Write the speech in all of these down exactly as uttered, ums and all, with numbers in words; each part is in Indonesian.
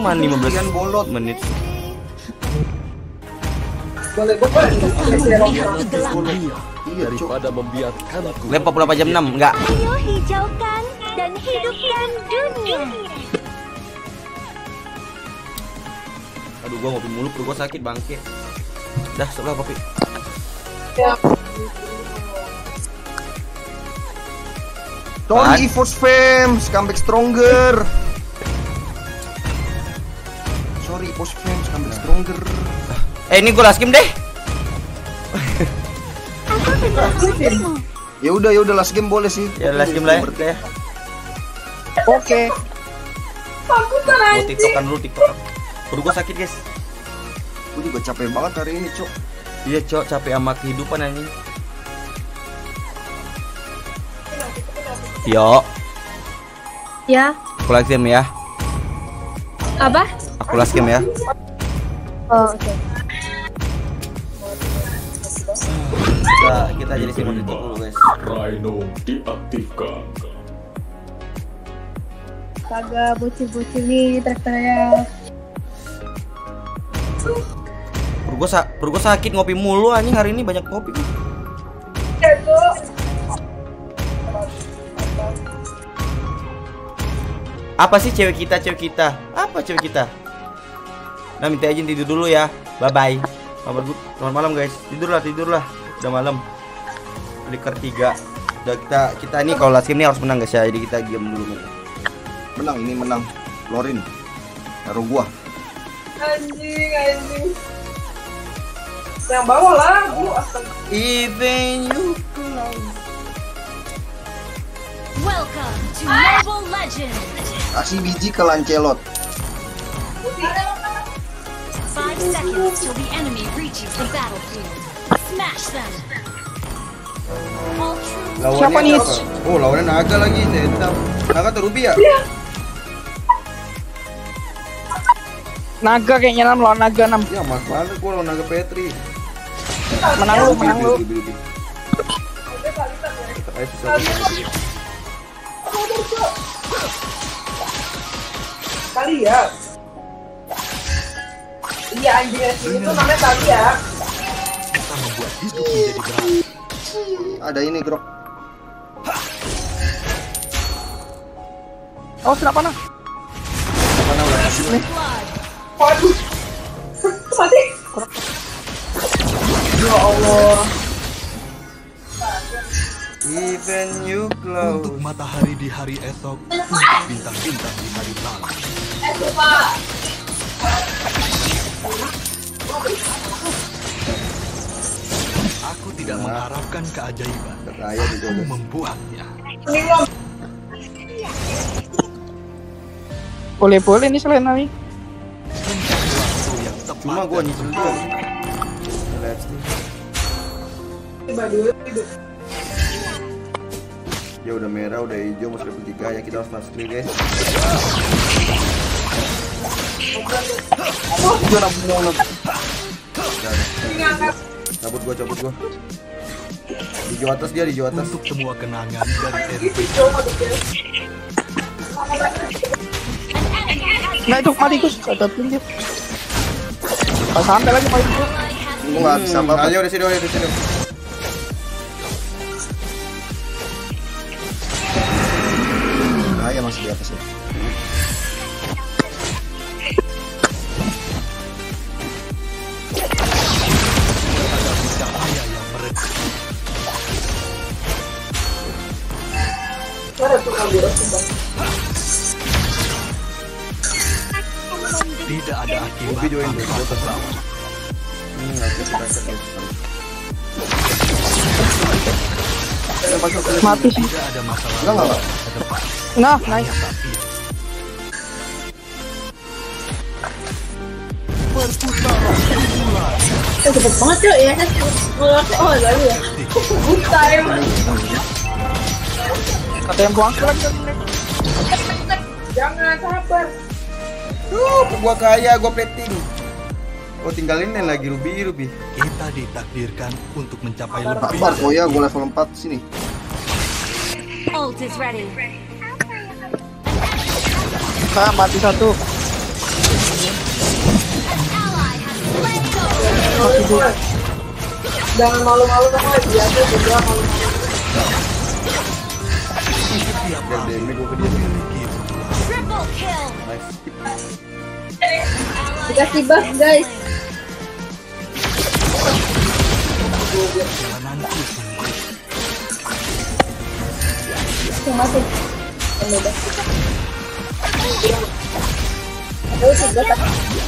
cuma lima belas menit. Daripada membiarkanku. Lempar berapa jam enam? Enggak. Ayo hijaukan dan hidupkan dunia. Aduh, gua ngopi mulu, perut gua sakit bangke. Dah, sebelah kopi. Tony EVOS Fame, comeback stronger. Sorry EVOS Fame, comeback stronger. Eh, ini gua last game deh. Ya udah, ya udah last game boleh sih. Ya last game lah ya. Oke. Mau tiktokan dulu, tiktokan. Perut gua sakit, guys. Gua juga capek banget hari ini, Cok. Iya, Cok, capek sama kehidupan anjing. Yo. Ya. Aku last game ya. Apa? Aku last game ya. Oh, oke. Okay. Nah, kita jadi simon itu dulu, guys. Rhino diaktifkan. Kagak bocil-bocil nih teriak-teriak. Perut gua, sa perut gua sakit ngopi mulu anjing hari ini, banyak kopi. Apa sih cewek kita, cewek kita? Apa cewek kita? Nah, minta izin tidur dulu ya. Bye bye. Selamat malam guys. Tidurlah, tidurlah. Udah malam. Flicker tiga. Udah kita kita ini kalau last game ini harus menang guys ya. Jadi kita diam dulu. Menang ini menang. Lorin. Taruh gua. Anjing, anjing. Yang bawah lah, gua astaga. Even you Welcome to Mobile Legends. Kasih biji ke Lancelot. Five seconds till the enemy reaches the battlefield. Smash them. All troops. Lawannya nih? Oh, lawannya naga lagi, Zeta. Naga atau Ruby ya? Naga kayaknya nam lawan naga nam. Ya, mas banget gua lawan naga Petri. Menang lu, menang lu. Kali ya. Iya anjing itu namanya kali ya. Kita membuat hidup menjadi berat. Ada ini, Grok. Oh, kenapa nah? Mana udah kasih nih? Waduh. Mati. Ya Allah. Even you close. Untuk matahari di hari esok, bintang-bintang di hari malam. Aku tidak mengharapkan keajaiban. Aku membuatnya. Boleh-boleh nih selain nari. Cuma gua nyicil dulu. Ya udah merah, udah hijau, masuk level tiga ya, kita harus masuk clear guys. Cabut gua, cabut gua. Di jauh atas dia, di jauh atas. Untuk semua kenangan dari R P. Nah itu mati Gus, catatin dia. Pas sampai lagi mati Gus. Gua nggak bisa apa-apa. Ayo di sini, ayo di sini. Nah, ya masih di atas ya. Cahaya yang meredah. Tidak ada akibat tanpa sebab. Mati sih. Tidak ada masalah. Enggak, enggak. Ke depan. Nah, nice. Eh, cepet banget yuk ya. Oh, lalu ya. Buta emang. Ada yang buang lagi. Jangan sabar. Tuh, gua kaya, gua plating. Oh, tinggalin yang lagi Ruby, Ruby. Kita ditakdirkan untuk mencapai lebih. Sabar, oh ya, gua level empat sini. Ult is ready. Nah, mati satu. Boy. Jangan malu-malu boy, biasa juga malu-malu. Ini gue ke dia. Triple kill. Dikasih buff guys. Cuma sih. Udah. Aduh, sudah tak.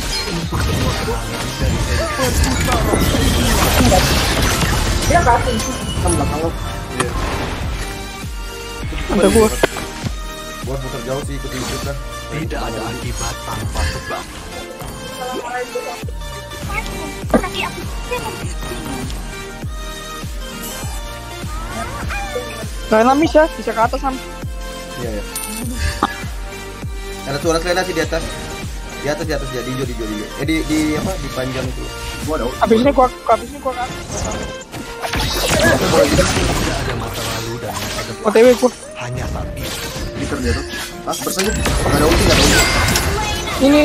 Dia kasih. Kan belakang lo. Iya. Sampai gua. Buat muter jauh sih ikut ikut kan. Tidak ada akibat tanpa sebab. Lena miss ya, bisa ke atas Sam. Iya ya. Ada suara Lena sih di atas. Di atas di atas ya, di hijau di hijau di hijau. Eh di di apa? Di panjang itu. Gua ada. Habis ini gua habis ini gua ke atas. Tidak ada masa lalu dan masa depan. O T W gua. Hanya saat ini. Peter dia tuh. Ah, bersenyum. Enggak ada ulti, enggak ada ulti. Ini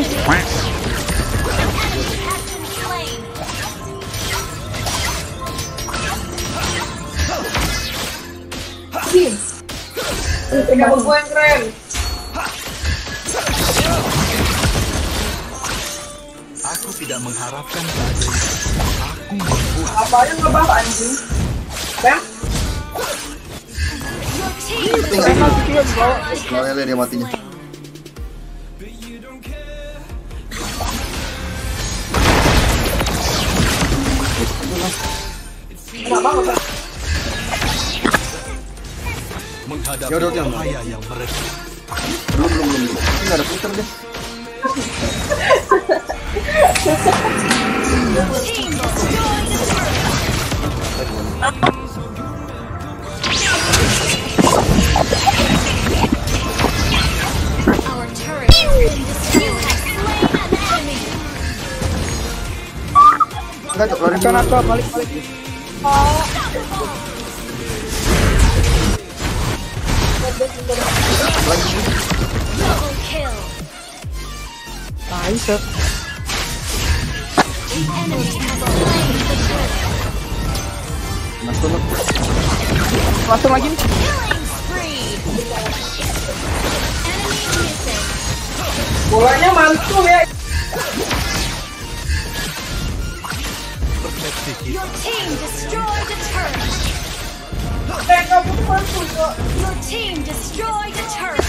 Tiga gue yang keren. Aku tidak mengharapkan keajaiban. Aku membuat. Apa aja ngebah anjing? Bang, Lena juga di bawah. Soalnya lihat dia matinya. enak banget. Bang. Menghadapi Ya udah, oke, bahaya yang meredah. Belum belum belum. Ini enggak ada Peter deh. Our turret has been destroyed. Slain an enemy. Enggak, Cok, keluarin Kan dulu. aku balik balik. Double kill. Nice. The enemy has slain the turret. Mas tolong. Langsung lagi nih. Killing spree. Enemy missing. Bolanya mantul ya. Persepsi kita Your team destroyed a turret. Eh, kamu tuh mantul kok. Your team destroyed a turret.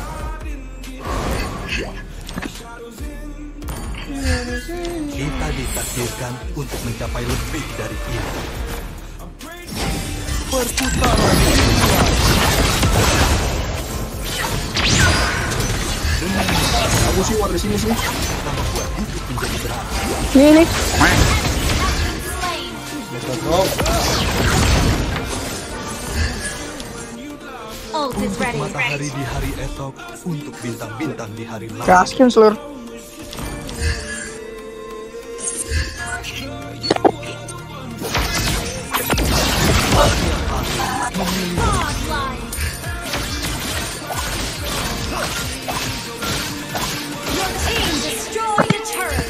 kita ditakdirkan untuk mencapai lebih dari ini. Perputaran Aku sih war di sini sih. menjadi berat. Nih nih. Slain. Cocok. Ult is ready. Matahari di hari esok untuk bintang-bintang di hari lain. Gaskin seluruh. Godlike. Your team destroyed a turret.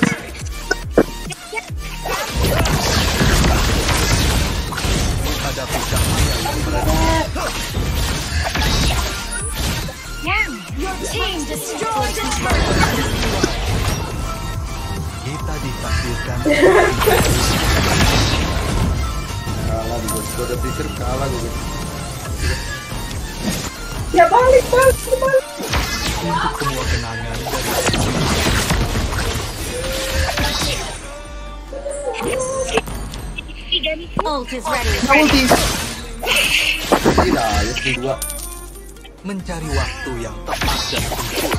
Menghadapi cahaya yang meredah. Your team destroyed a turret. Kita ditakdirkan Kalah gue. Gue udah pikir kalah gue. Ya balik, balik, balik. untuk semua kenangan dari Ult is ready. Ulti. Tidak, ya kedua. mencari waktu yang tepat dan sempurna.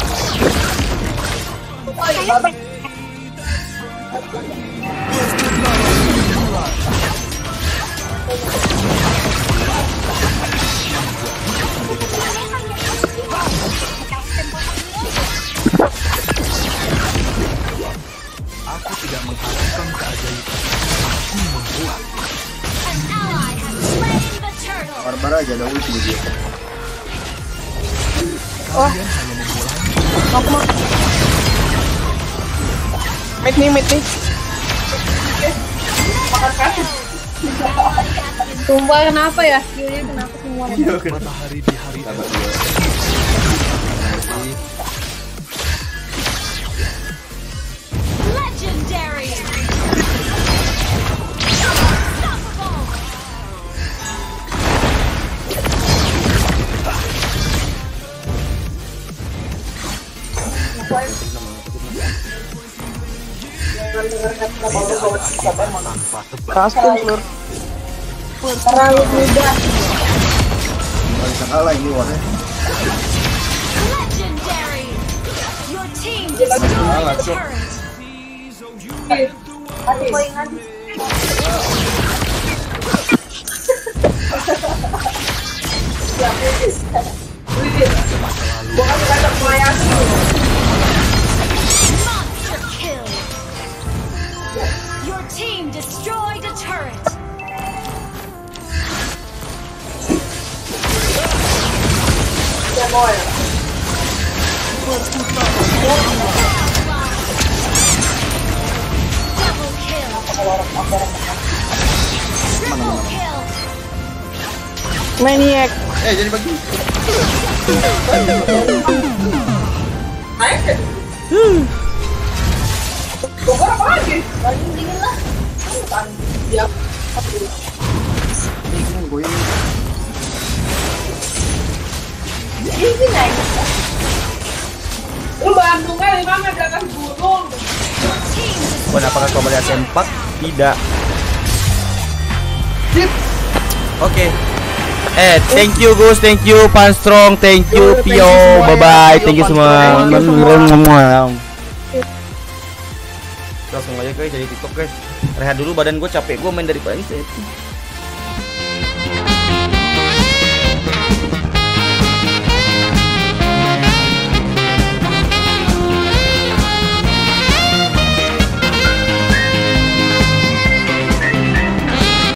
Aku tidak mengharapkan keajaiban. Aku membuat. An ally has slain the turtle. Barbara aja ada ulti di dia. Kalian hanya memulai. Aku mau. Mid nih, mid nih. makan kasih. Sumpah kenapa ya? Yuri kenapa semua? Matahari di hari Sabar esok. dulu. Legendary. Tanpa tebak. Custom lur. Terlalu mudah. Nggak bisa kalah ini warnanya. Legendary. Your team destroyed a turret. Hati poingan. Ya, please. Bukan kata pelayan. Monster kill. Your team destroyed a turret. Ya, boy. Double kill. Triple kill. Maniac. Eh jadi bagi. Naik deh. Bogor apa lagi? Lagi dingin lah. Ya. Ini naik. Lu Bandungnya di mana? Di atas gunung. Your team Bukan apakah kau melihat sempak? Tidak. Oke. Eh, thank you Gus, thank you Pan Strong, thank you Pio, bye bye, thank you semua. Langsung aja guys jadi TikTok guys. Rehat dulu, badan gue capek, gue main dari pagi.